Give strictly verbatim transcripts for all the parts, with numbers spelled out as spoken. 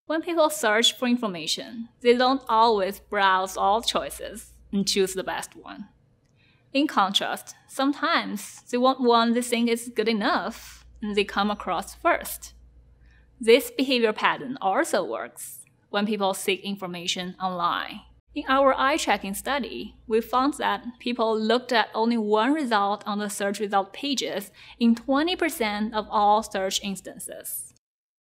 When people search for information, they don't always browse all choices and choose the best one. In contrast, sometimes they want one they think is good enough and they come across first. This behavior pattern also works when people seek information online. In our eye-tracking study, we found that people looked at only one result on the search result pages in twenty percent of all search instances.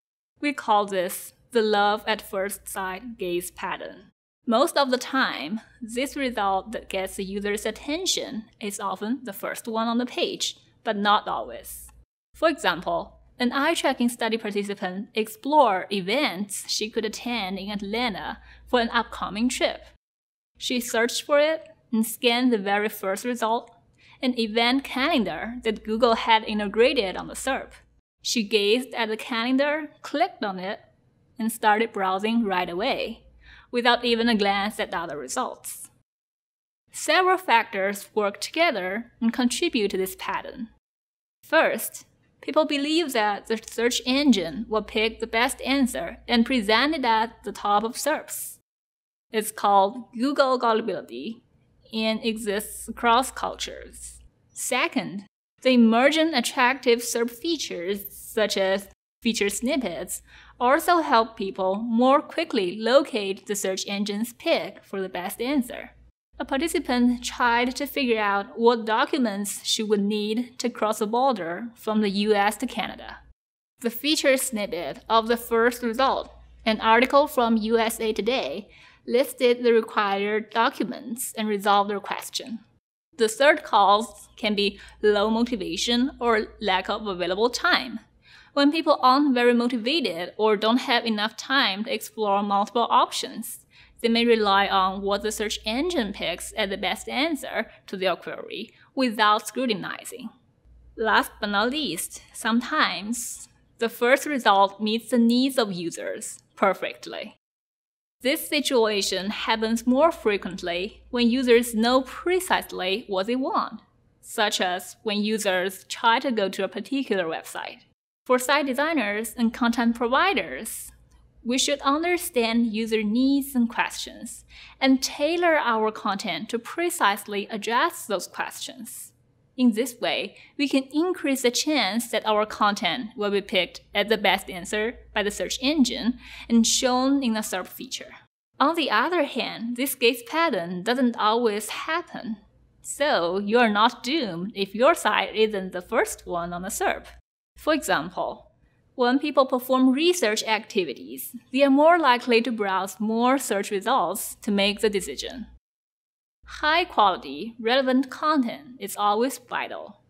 We call this the love at first sight gaze pattern. Most of the time, this result that gets the user's attention is often the first one on the page, but not always. For example, an eye-tracking study participant explored events she could attend in Atlanta for an upcoming trip. She searched for it and scanned the very first result, an event calendar that Google had integrated on the S E R P. She gazed at the calendar, clicked on it, and started browsing right away, without even a glance at the other results. Several factors work together and contribute to this pattern. First, people believe that the search engine will pick the best answer and present it at the top of S E R Ps. It's called Google gullibility and exists across cultures. Second, the emergent attractive S E R P features, such as feature snippets, also help people more quickly locate the search engine's pick for the best answer. A participant tried to figure out what documents she would need to cross a border from the U S to Canada. The feature snippet of the first result, an article from U S A Today, listed the required documents and resolved their question. The third cause can be low motivation or lack of available time. When people aren't very motivated or don't have enough time to explore multiple options, they may rely on what the search engine picks as the best answer to their query without scrutinizing. Last but not least, sometimes the first result meets the needs of users perfectly. This situation happens more frequently when users know precisely what they want, such as when users try to go to a particular website. For site designers and content providers, we should understand user needs and questions and tailor our content to precisely address those questions. In this way, we can increase the chance that our content will be picked as the best answer by the search engine and shown in the S E R P feature. On the other hand, this gaze pattern doesn't always happen. So you are not doomed if your site isn't the first one on the S E R P. For example, when people perform research activities, they are more likely to browse more search results to make the decision. High-quality, relevant content is always vital.